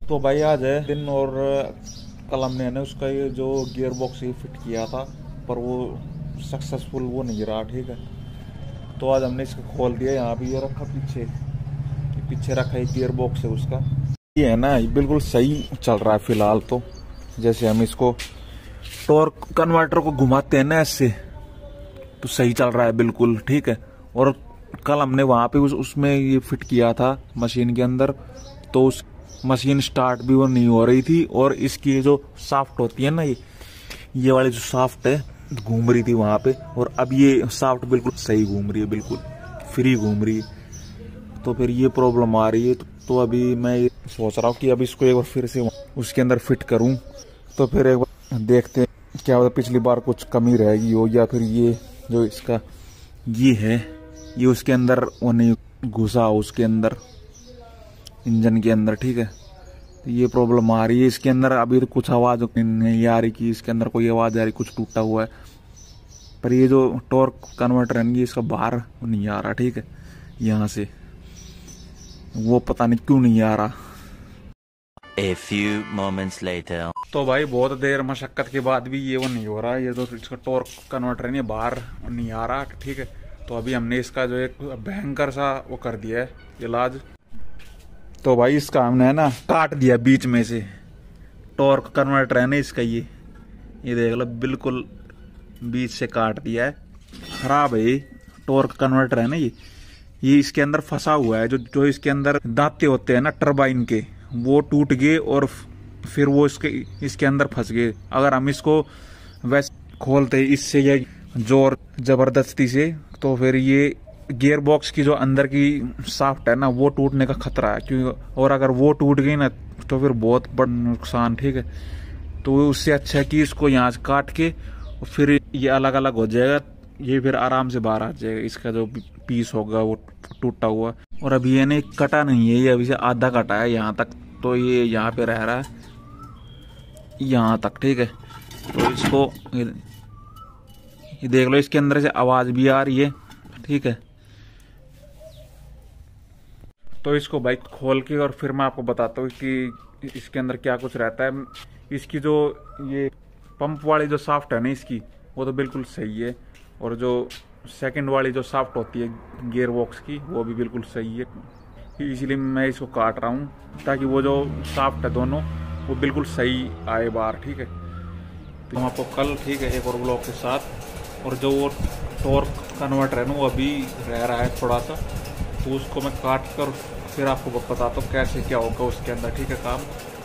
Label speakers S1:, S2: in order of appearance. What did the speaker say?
S1: तो भाई आज है दिन और कल हमने है ना उसका ये जो गियर बॉक्स ये फिट किया था, पर वो सक्सेसफुल वो नहीं रहा। ठीक है, तो आज हमने इसको खोल दिया। यहाँ भी ये रखा पीछे, ये पीछे रखा एक गियर बॉक्स है उसका। ये है ना, ये बिल्कुल सही चल रहा है फिलहाल। तो जैसे हम इसको टॉर्क कन्वर्टर को घुमाते हैं ना ऐसे, तो सही चल रहा है बिल्कुल। ठीक है, और कल हमने वहां पे उसमें ये फिट किया था मशीन के अंदर, तो उस मशीन स्टार्ट भी वो नहीं हो रही थी। और इसकी जो शाफ्ट होती है ना, ये वाली जो शाफ्ट है घूम रही थी वहां पे, और अब ये शाफ्ट बिल्कुल सही घूम रही है, बिल्कुल फ्री घूम रही है। तो फिर ये प्रॉब्लम आ रही है। तो अभी मैं ये सोच रहा हूँ कि अब इसको एक बार फिर से उसके अंदर फिट करूँ, तो फिर एक बार देखते हैं क्या होता। पिछली बार कुछ कमी रहेगी हो, या फिर ये जो इसका ये है ये उसके अंदर वो नहीं घुसा उसके अंदर इंजन के अंदर। ठीक है, तो ये प्रॉब्लम आ रही है इसके अंदर। अभी तो कुछ आवाज नहीं आ रही कि इसके अंदर कोई आवाज आ रही कुछ टूटा हुआ है, पर ये जो टॉर्क कन्वर्टर है इसका बाहर नहीं आ रहा। ठीक है, यहाँ से वो पता नहीं क्यों नहीं आ रहा।
S2: A few moments later.
S1: तो भाई बहुत देर मशक्कत के बाद भी ये वो नहीं हो रहा। ये जो इसका टॉर्क कन्वर्टर है बाहर नहीं आ रहा। ठीक है, तो अभी हमने इसका जो एक भयंकर सा वो कर दिया है इलाज। तो भाई इसका हमने है ना काट दिया बीच में से। टॉर्क कन्वर्टर है ना इसका, ये देख लो बिल्कुल बीच से काट दिया है। खराब है ये टॉर्क कन्वर्टर है ना, ये इसके अंदर फंसा हुआ है। जो इसके अंदर दांते होते हैं ना टरबाइन के, वो टूट गए और फिर वो इसके अंदर फंस गए। अगर हम इसको वैसे खोलते इससे या जोर जबरदस्ती से, तो फिर ये गियर बॉक्स की जो अंदर की शाफ्ट है ना वो टूटने का खतरा है। क्योंकि और अगर वो टूट गई ना तो फिर बहुत बड़ा नुकसान। ठीक है, तो उससे अच्छा है कि इसको यहाँ से काट के फिर ये अलग अलग हो जाएगा। ये फिर आराम से बाहर आ जाएगा इसका जो पीस होगा वो टूटा हुआ। और अभी ये नहीं कटा नहीं है, ये अभी से आधा कटा है यहाँ तक, तो ये यहाँ पे रह रहा है यहाँ तक। ठीक है, तो इसको ये देख लो, इसके अंदर से आवाज भी आ रही है। ठीक है, तो इसको बाइक खोल के और फिर मैं आपको बताता हूँ कि इसके अंदर क्या कुछ रहता है। इसकी जो ये पंप वाली जो शाफ्ट है ना इसकी, वो तो बिल्कुल सही है। और जो सेकंड वाली जो शाफ्ट होती है गियर बॉक्स की, वो भी बिल्कुल सही है। इसीलिए मैं इसको काट रहा हूँ ताकि वो जो शाफ्ट है दोनों वो बिल्कुल सही आए बाहर। ठीक है, तो हम आपको कल ठीक है एक और ब्लॉक के साथ, और जो वो टॉर्क कन्वर्टर है ना वो अभी रह रहा है थोड़ा सा, तो उसको मैं काट कर फिर आपको बताता हूँ कैसे क्या होगा उसके अंदर। ठीक है काम।